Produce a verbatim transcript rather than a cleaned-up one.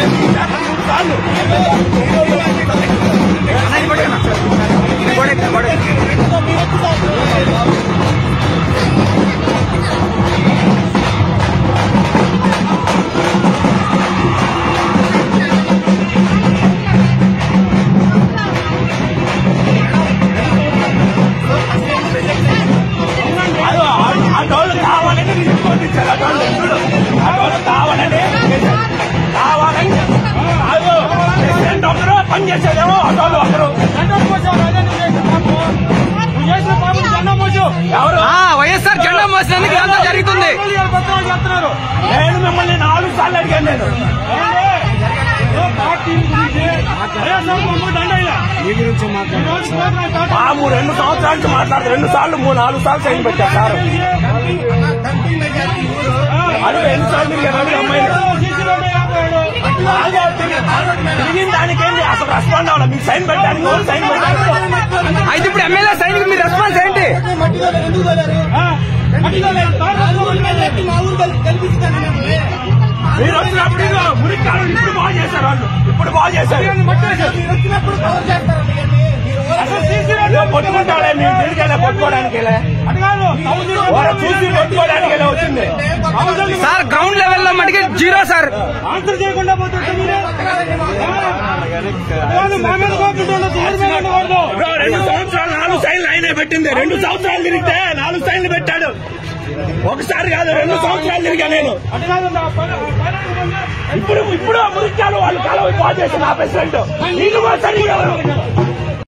పనిచేసేదేమో ఆటోలు అందరూ వైఎస్ఆర్ జెండా మోసినందుకు ఇదంతా జరుగుతుంది. నేను మిమ్మల్ని నాలుగు సార్లు అడిగాను. నేను మాము రెండు సంవత్సరాల నుంచి మాట్లాడుతూ రెండు సార్లు మూడు నాలుగు సార్లు సైన్ పెట్టారు సార్. అది ఎన్ని సార్లు తిరిగాను అమ్మాయి తిరిగిన దానికేంటి అసలు రెస్పాండ్ అవ్వాలి. మీకు సైన్ పెట్టడానికి సైన్ పెట్టాలి. అయితే ఇప్పుడు ఎమ్మెల్యే సైన్ మీ రెస్పాన్స్ ఏంటి? మీరు వచ్చినప్పుడు మురికాలు ఇప్పుడు బాగా చేశారు. వాళ్ళు ఇప్పుడు బాగా చేశారు. పట్టుకుంటాడే మేము తిరిగి పట్టుకోవడానికి చూసి పట్టుకోవడానికి వచ్చింది సార్. గ్రౌండ్ లెవెల్ లో మటుకి జీరో సార్. ఆన్సర్ చేయకుండా రెండు సంవత్సరాలు నాలుగు సైన్లు ఆయనే పెట్టింది. రెండు సంవత్సరాలు తిరిగితే నాలుగు సైన్లు పెట్టాడు. ఒకసారి కాదు రెండు సంవత్సరాలు తిరిగా నేను. ఇప్పుడు ఇప్పుడు మురికాలు వాళ్ళు కాలం బాగా చేసిన ఆ ప్రెసిడెంట్ నీళ్ళు సరిగ్గా